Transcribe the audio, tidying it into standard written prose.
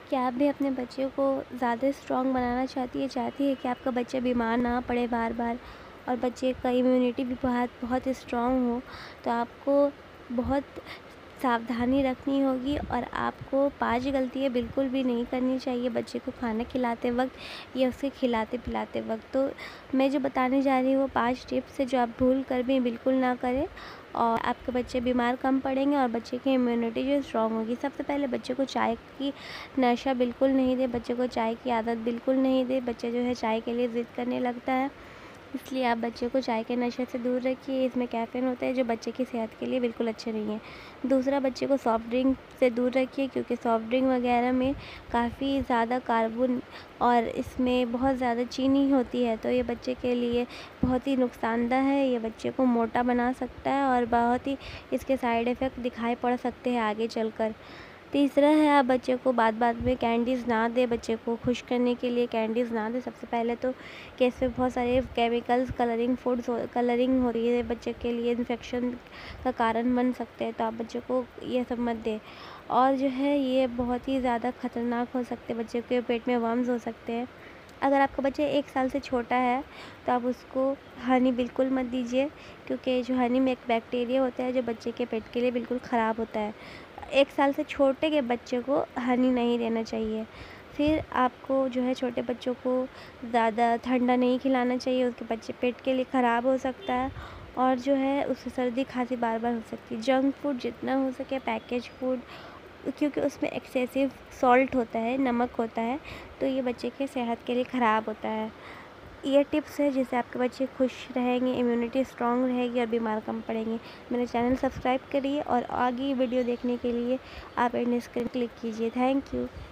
क्या आप भी अपने बच्चे को ज़्यादा स्ट्रॉन्ग बनाना चाहती है कि आपका बच्चा बीमार ना पड़े बार-बार और बच्चे का इम्यूनिटी भी बहुत स्ट्रॉन्ग हो? तो आपको बहुत सावधानी रखनी होगी और आपको 5 गलतियाँ बिल्कुल भी नहीं करनी चाहिए बच्चे को खाना खिलाते वक़्त या उसे खिलाते-पिलाते वक़्त। तो मैं जो बताने जा रही हूँ वो 5 टिप्स है जो आप भूल कर भी बिल्कुल ना करें और आपके बच्चे बीमार कम पड़ेंगे और बच्चे की इम्यूनिटी जो स्ट्रॉन्ग होगी। सबसे पहले बच्चे को चाय की नशा बिल्कुल नहीं दें, बच्चे को चाय की आदत बिल्कुल नहीं दें। बच्चा जो है चाय के लिए ज़िद करने लगता है, इसलिए आप बच्चे को चाय के नशे से दूर रखिए। इसमें कैफ़ीन होता है जो बच्चे की सेहत के लिए बिल्कुल अच्छे नहीं है। दूसरा, बच्चे को सॉफ्ट ड्रिंक से दूर रखिए क्योंकि सॉफ्ट ड्रिंक वगैरह में काफ़ी ज़्यादा कार्बन और इसमें बहुत ज़्यादा चीनी होती है, तो ये बच्चे के लिए बहुत ही नुकसानदेह है। ये बच्चे को मोटा बना सकता है और बहुत ही इसके साइड इफ़ेक्ट दिखाई पड़ सकते हैं आगे चलकर। तीसरा है, आप बच्चे को बात-बात में कैंडीज़ ना दें, बच्चे को खुश करने के लिए कैंडीज़ ना दें। सबसे पहले तो कि इसमें बहुत सारे केमिकल्स, कलरिंग हो रही है, बच्चे के लिए इन्फेक्शन का कारण बन सकते हैं, तो आप बच्चे को ये सब मत दें। और जो है ये बहुत ही ज़्यादा ख़तरनाक हो सकते हैं, बच्चे के पेट में वर्म्स हो सकते हैं। अगर आपका बच्चा 1 साल से छोटा है, तो आप उसको हनी बिल्कुल मत दीजिए क्योंकि जो हनी में एक बैक्टीरिया होता है जो बच्चे के पेट के लिए बिल्कुल ख़राब होता है। 1 साल से छोटे के बच्चे को हनी नहीं देना चाहिए। फिर आपको जो है छोटे बच्चों को ज़्यादा ठंडा नहीं खिलाना चाहिए, उसके बच्चे पेट के लिए ख़राब हो सकता है और जो है उससे सर्दी खाँसी बार-बार हो सकती है। जंक फूड जितना हो सके, पैकेज फूड, क्योंकि उसमें एक्सेसिव सॉल्ट होता है, नमक होता है, तो ये बच्चे की सेहत के लिए ख़राब होता है। ये टिप्स है जिससे आपके बच्चे खुश रहेंगे, इम्यूनिटी स्ट्रॉन्ग रहेगी और बीमार कम पड़ेंगे। मेरा चैनल सब्सक्राइब करिए और आगे वीडियो देखने के लिए आप एंड स्क्रीन क्लिक कीजिए। Thank you.